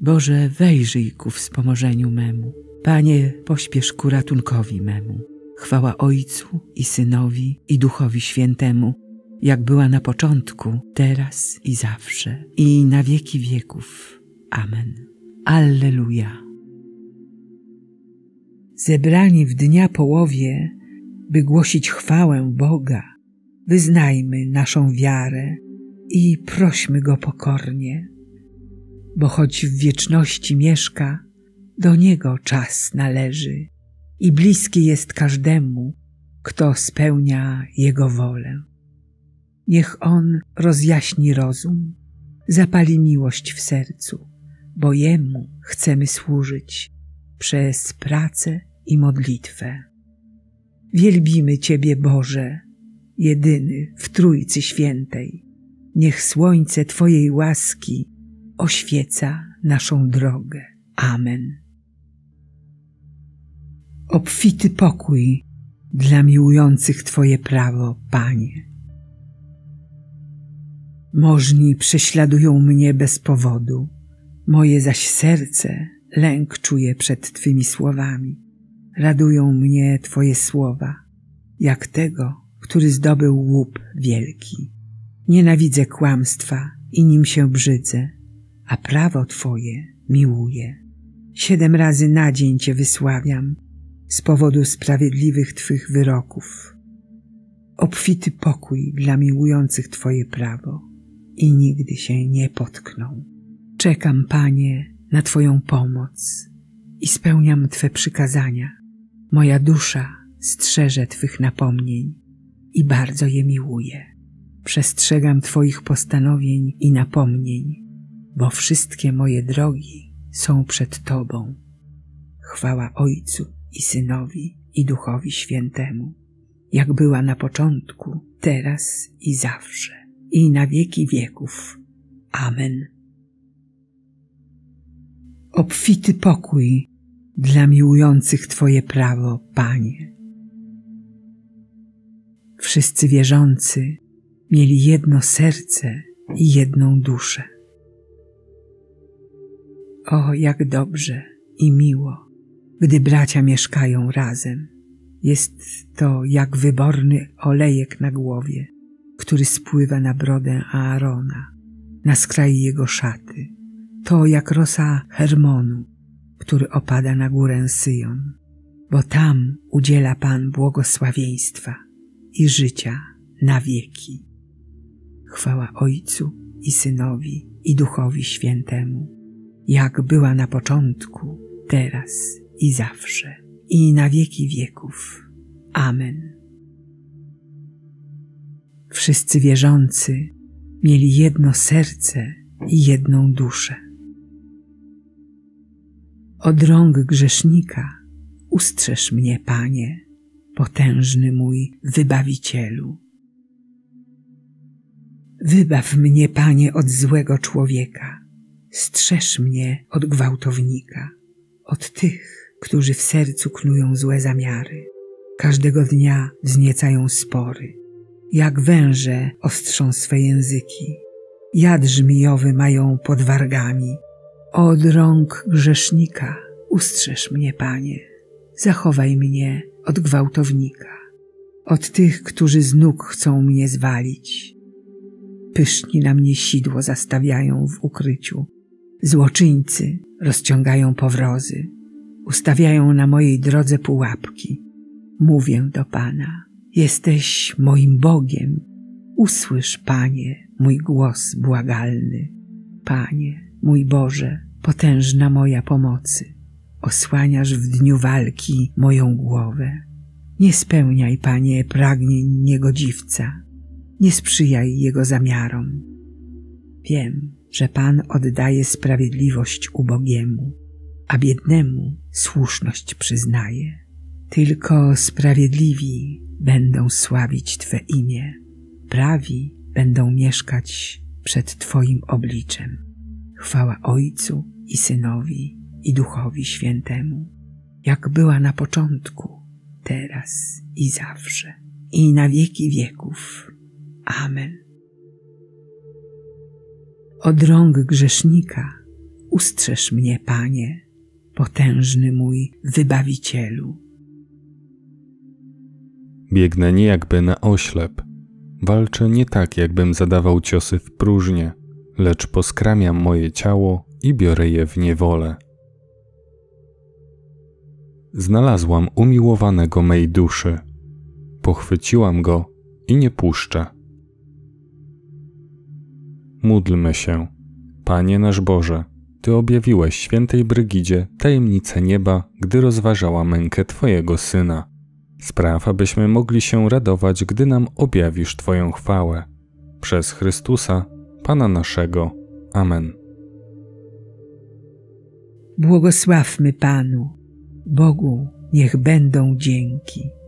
Boże, wejrzyj ku wspomożeniu memu. Panie, pośpiesz ku ratunkowi memu. Chwała Ojcu i Synowi i Duchowi Świętemu, jak była na początku, teraz i zawsze, i na wieki wieków. Amen. Alleluja. Zebrani w dnia połowie, by głosić chwałę Boga, wyznajmy naszą wiarę i prośmy Go pokornie, bo choć w wieczności mieszka, do Niego czas należy i bliski jest każdemu, kto spełnia Jego wolę. Niech On rozjaśni rozum, zapali miłość w sercu, bo Jemu chcemy służyć przez pracę i modlitwę. Wielbimy Ciebie, Boże, jedyny w Trójcy Świętej. Niech słońce Twojej łaski oświeca naszą drogę. Amen. Obfity pokój dla miłujących Twoje prawo, Panie. Możni prześladują mnie bez powodu, moje zaś serce lęk czuje przed Twymi słowami. Radują mnie Twoje słowa, jak tego, który zdobył łup wielki. Nienawidzę kłamstwa i nim się brzydzę, a prawo Twoje miłuję. 7 razy na dzień Cię wysławiam z powodu sprawiedliwych Twych wyroków. Obfity pokój dla miłujących Twoje prawo i nigdy się nie potkną. Czekam, Panie, na Twoją pomoc i spełniam Twe przykazania. Moja dusza strzeże Twych napomnień i bardzo je miłuję. Przestrzegam Twoich postanowień i napomnień, bo wszystkie moje drogi są przed Tobą. Chwała Ojcu i Synowi i Duchowi Świętemu, jak była na początku, teraz i zawsze, i na wieki wieków. Amen. Obfity pokój dla miłujących Twoje prawo, Panie. Wszyscy wierzący mieli jedno serce i jedną duszę. O, jak dobrze i miło, gdy bracia mieszkają razem. Jest to jak wyborny olejek na głowie, który spływa na brodę Aarona, na skraj jego szaty. To jak rosa Hermonu, który opada na górę Syjon, bo tam udziela Pan błogosławieństwa i życia na wieki. Chwała Ojcu i Synowi i Duchowi Świętemu, jak była na początku, teraz i zawsze, i na wieki wieków. Amen. Wszyscy wierzący mieli jedno serce i jedną duszę. Od rąk grzesznika ustrzeż mnie, Panie, potężny mój Wybawicielu. Wybaw mnie, Panie, od złego człowieka, strzeż mnie od gwałtownika, od tych, którzy w sercu knują złe zamiary. Każdego dnia wzniecają spory, jak węże ostrzą swe języki, jad żmijowy mają pod wargami. Od rąk grzesznika ustrzeż mnie, Panie, zachowaj mnie od gwałtownika, od tych, którzy z nóg chcą mnie zwalić. Pyszni na mnie sidło zastawiają w ukryciu, złoczyńcy rozciągają powrozy, ustawiają na mojej drodze pułapki. Mówię do Pana, jesteś moim Bogiem, usłysz, Panie, mój głos błagalny. Panie, mój Boże, potężna moja pomocy, osłaniasz w dniu walki moją głowę. Nie spełniaj, Panie, pragnień niegodziwca, nie sprzyjaj jego zamiarom. Wiem, że Pan oddaje sprawiedliwość ubogiemu, a biednemu słuszność przyznaje. Tylko sprawiedliwi będą sławić Twe imię, prawi będą mieszkać przed Twoim obliczem. Chwała Ojcu i Synowi i Duchowi Świętemu, jak była na początku, teraz i zawsze, i na wieki wieków. Amen. Od rąk grzesznika Ustrzeż mnie, Panie, potężny mój Wybawicielu. Biegnę nie jakby na oślep. Walczę nie tak, jakbym zadawał ciosy w próżnię, lecz poskramiam moje ciało i biorę je w niewolę. Znalazłam umiłowanego mej duszy. Pochwyciłam go i nie puszczę. Módlmy się. Panie nasz Boże, Ty objawiłeś świętej Brygidzie tajemnicę nieba, gdy rozważała mękę Twojego Syna. Spraw, abyśmy mogli się radować, gdy nam objawisz Twoją chwałę. Przez Chrystusa, Pana naszego. Amen. Błogosławmy Panu, Bogu niech będą dzięki.